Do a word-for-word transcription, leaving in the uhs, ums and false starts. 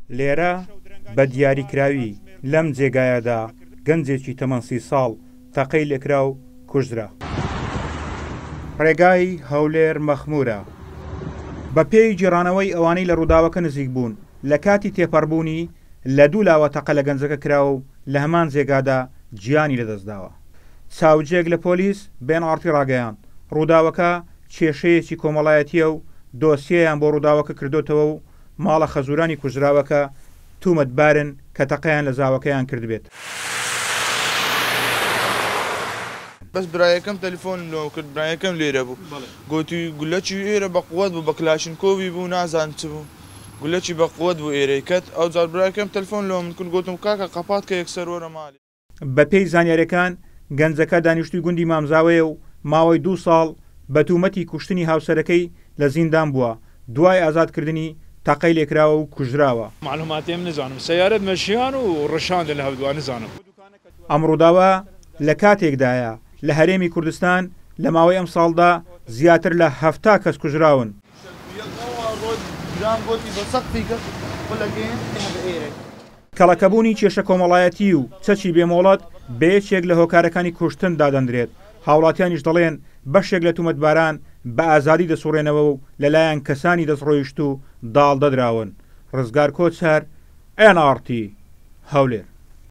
لێرە بە دیاریکراوی لەم جێگایەدا گەنجێکی تەمەن سی ساڵ تەقەی لێکرا و کوژرا. ڕێگای هەولێر مەخمورە. بە پێی جێڕانەوەی ئەوانەی لە ڕووداوەکە نزیک بوون لە کاتی تێپەڕبوونی لە دوو لاوە تەقە لە گەنجەکە کراوە و لە هەمان جێگادا گیانی لەدەستداوە. چاوجێک لە پۆلیس بێناڵتی ڕاگەیاند. ڕووداوەکە کێشەیەکی کۆمەڵایەتیە و دۆسیەیان بۆ ڕووداوەکە کردوتەوە و ماڵە خەزورانی کوژراوەکە تومەتبارن کە تەقەیان لە زاوەکەیان کردبێت. بەس برایەکەم تەلیفۆنم لەوە کرد، برایەکەم لێرە بوو، گوتی گولەکی ئێرە بە قووەت بوو، بە کلاشینکۆڤی بوو، نازان چ بوو، گولەکی بە قووەت بوو ئێرەی کەت. ئەو جار برایەکەم تەلیفۆن لەوە من کرد، گوتم کاکە قەپات کە یەکسەر وەرە ماڵێ. بە پێی زانیاریەکان گەنجەکە دانیشتووی گوندی مامزاوەیە و ماوەی دوو ساڵ بە تومەتی کوشتنی هاوسەرەکەی لە زیندان بووە، دوای ئازادکردنی تەقەی لێکراوە و کوژراوە. معلوماتیم نزانم، سەیارەت مەشیان و ڕەشاندە لە هەولێر نزانم. ئەم ڕووداوە لە کاتێکدایە لە هەرێمی کوردستان لە ماوەی ئەم ساڵدا زیاتر لە هەفتا کەس کوژراون. کەڵەکەبوونی کێشە کۆمەڵایەتی و چەچی بێمۆڵەت بەیەکێک لە هۆکارەکانی کوشتن دادەندرێت. هاوڵاتیانیش دەڵێن بەشێک لە تومەتباران بە ئازادی دەسوڕێنەوە و لەلایەن کەسانی دەستڕۆیشت و داڵ دەدراون. ڕزگار کۆچەر، ئێن ئاڕ تی هەولێر.